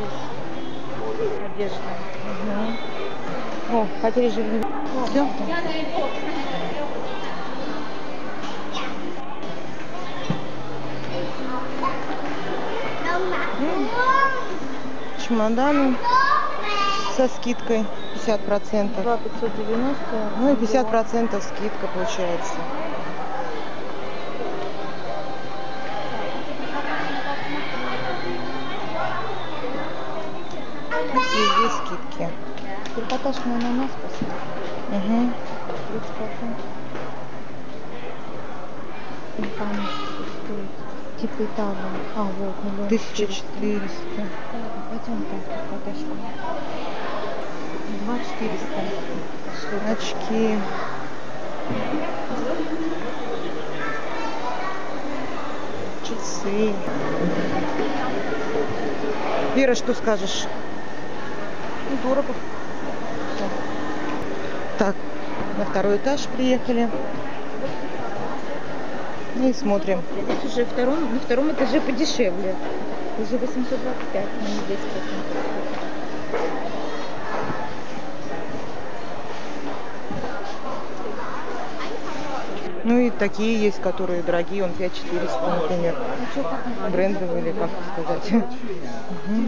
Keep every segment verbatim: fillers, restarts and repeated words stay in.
Одежда. Угу. О, хотели же... Все? Чемоданы со скидкой пятьдесят процентов. два пятьсот девяносто. Ну и пятьдесят процентов скидка получается. Везде скидки. Трикотажный ананас посмотрим. Угу. тридцать процентов. Компания стоит. Типа Италия. А, вот, миллион тысяча четыреста. Ладно, пойдем так, трикотажку. два четыреста. Очки. Часы. Вера, что скажешь? Ну, дорого. Так, на второй этаж приехали. И смотрим. Здесь уже втором, на втором этаже подешевле. Уже восемьсот двадцать пять, но не десять процентов. Ну и такие есть, которые дорогие, он пять четыреста, например. Брендовые или как сказать. Угу.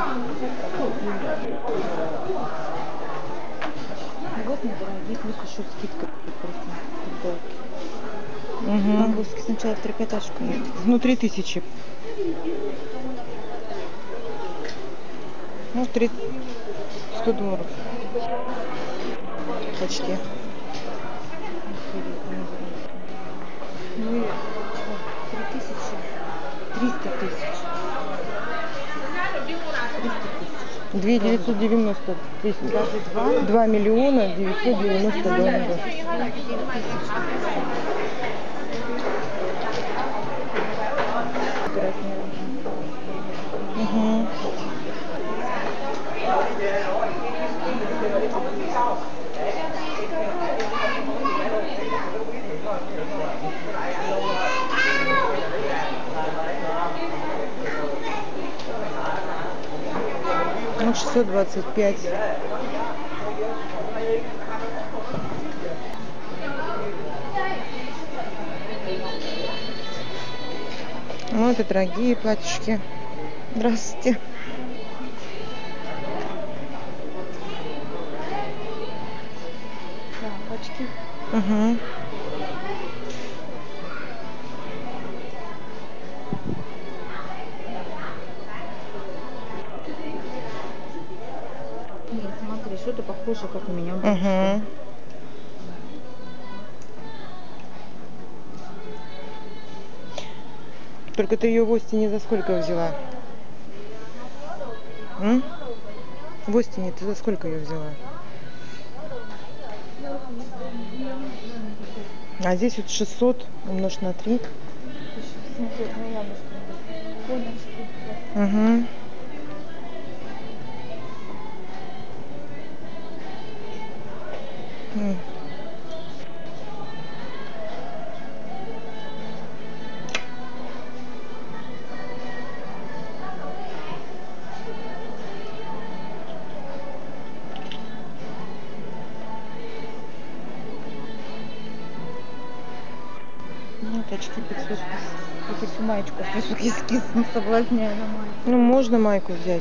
Вот недорогие, плюс еще скидка пять процентов. Угу. Бабушки сначала в трикотажку ехать. Ну, три тысячи. Ну, три... сто долларов. Очки. Ну и три тысячи. Триста тысяч. Две девятьсот девяносто тысяч. Даже два. Два миллиона девятьсот девяносто долларов. Угу. Ну, шестьсот двадцать пять. Ну, это дорогие платьишки. Здравствуйте. Да, очки. Угу. Нет, смотри, что-то похоже, как у меня. Угу. Только ты ее в Остине за сколько взяла? М? В Остине ты за сколько ее взяла? А здесь вот шестьсот умножить на три. Угу. Ну, очки пятьсот. Я хочу маечку, слышу, кис-кис, соблазняю на майку. Ну, можно майку взять.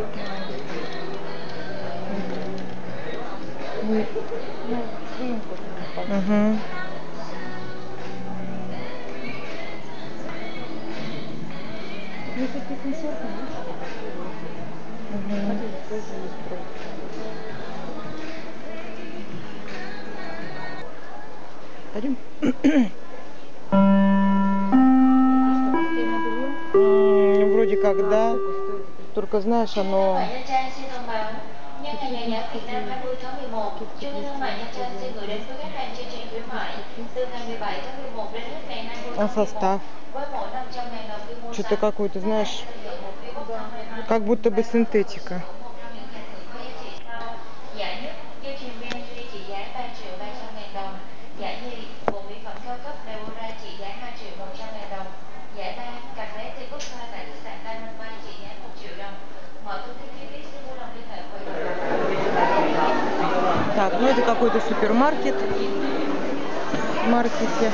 Ну, свинку. Угу. Ну, такие концерты, Угу. Пойдем. Вроде как да. Только знаешь, оно... Nhân ngày ngày nhạc Việt Nam hai mươi tháng mười một, chương trình thương mại Nha Trang xin gửi đến với khách hàng chương trình khuyến mại từ ngày mười bảy tháng mười một đến hết ngày hai mươi tháng mười một với mỗi năm trăm ngàn đồng khi mua Что-то какое-то, знаешь, как будто бы синтетика. Giải nhất dây chuyền bê en giê trị giá ba triệu ba trăm ngàn đồng. Giải nhì bộ mỹ phẩm cao cấp Deora trị giá hai triệu một trăm ngàn đồng. Giải ba cặp vé T-Book tại khách sạn Diamond Bay trị giá một triệu đồng. Так, ну это какой-то супермаркет. В маркете.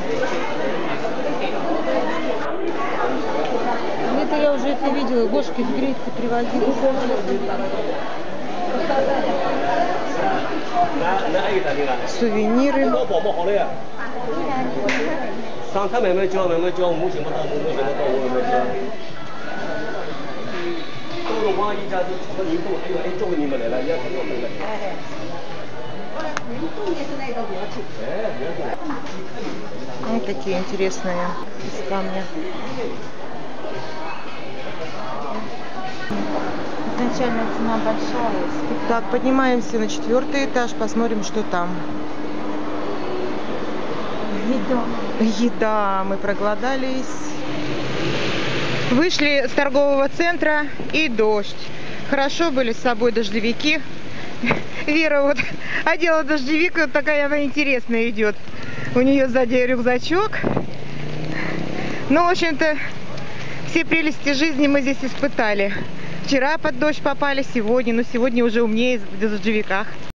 Это я уже это видела. Гошка из Греции привозила. Сувениры. Вот такие интересные из камня. Изначально цена большая. Так, поднимаемся на четвертый этаж, посмотрим, что там. Еда. Еда. Мы проголодались. Вышли с торгового центра и дождь. Хорошо были с собой дождевики. Вера вот одела дождевик, вот такая она интересная идет. У нее сзади рюкзачок. Ну, в общем-то, все прелести жизни мы здесь испытали. Вчера под дождь попали, сегодня, но сегодня уже умнее в дождевиках.